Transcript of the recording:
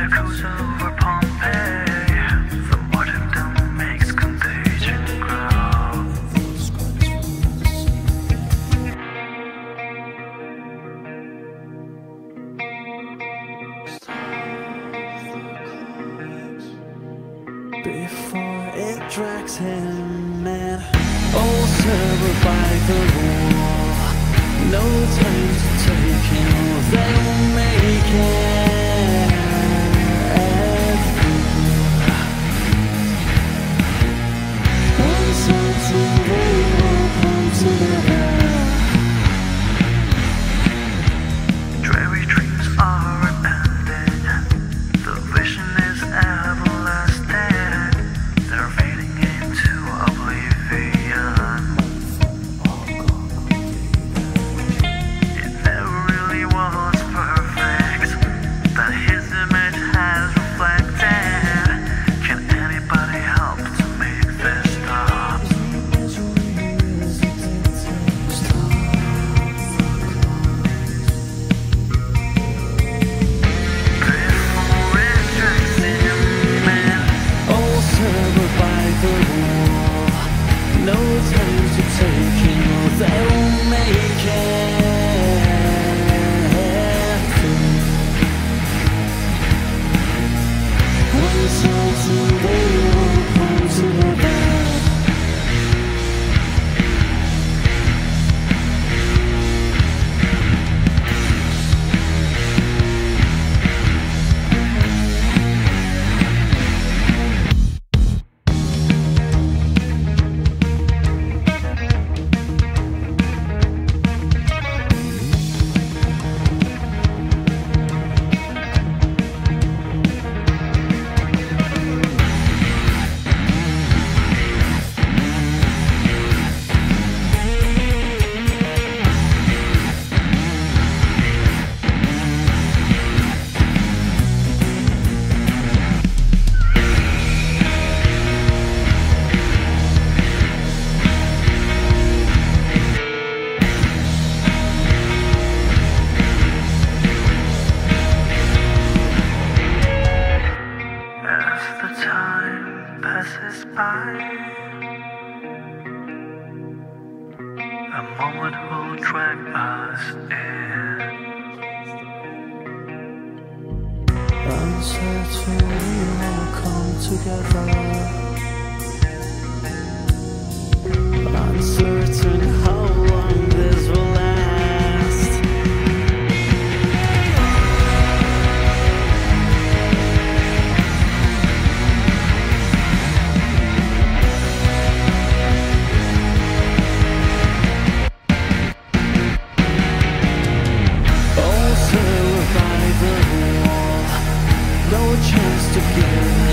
Echoes over Pompeii. The martyrdom makes contagion grow. Before it drags him in, all served by the wall. No time to take him, they will make it through. Uncertain they will come together. Dreary dreams are impending. The vision is everlasting. They're fading into oblivion. It never really was perfect, that his image has reflected. Can anybody help to make this stop? Before it drags him in. All served by the wall. No time to take him, they will make it through. Uncertain they will come together. As the time passes by, a moment will drag us in. Uncertain we will come together. Uncertain how long this will last. All served by the wall. No chance to give